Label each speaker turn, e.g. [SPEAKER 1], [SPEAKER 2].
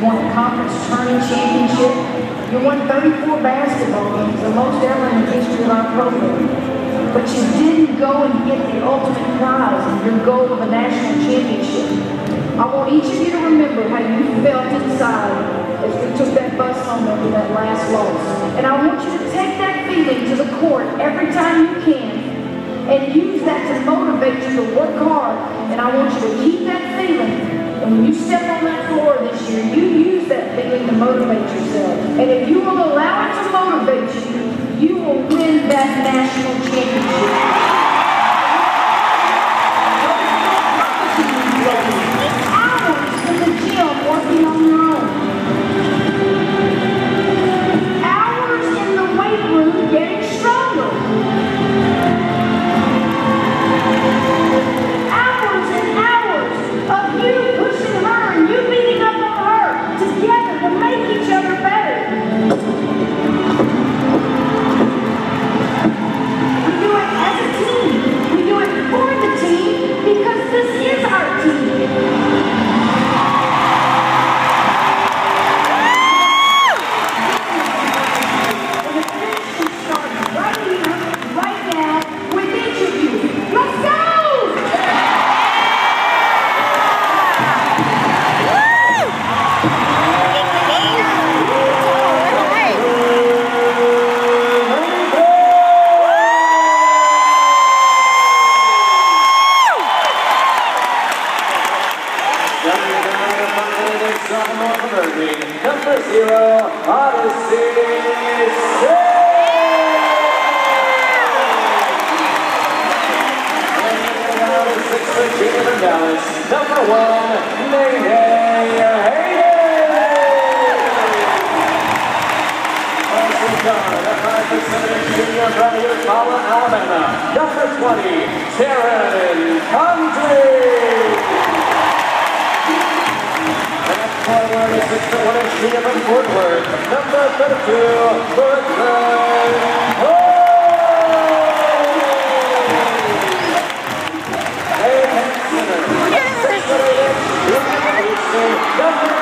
[SPEAKER 1] won a conference tourney championship. You won 34 basketball games, the most ever in the history of our program. But you didn't go and get the ultimate prize and your goal of a national championship. I want each of you to remember how you felt inside as we took that bus home after that last loss. And I want you to take that feeling to the court every time you can and use that to motivate you to work hard. And I want you to keep that feeling. And when you step on that floor this year, you use that feeling to motivate yourself. And if you will allow it to motivate you, you will win that national championship. Hours in the gym working on your own. Hours in the weight room getting stronger. Hours and hours of you pushing her and you beating up on her together to make each other better. We do it as a team. We do it for the team because this is our team.
[SPEAKER 2] Number 0, Odyssey 6. Virginia from Dallas. Number 1, Mayday Hayden. Also done at 5% junior from Eufaula, Alabama. Number 20, Taryn Condrey. Forward assistant winner, Sheena from Fort Worth. Number 32, Brooklyn Cole. Number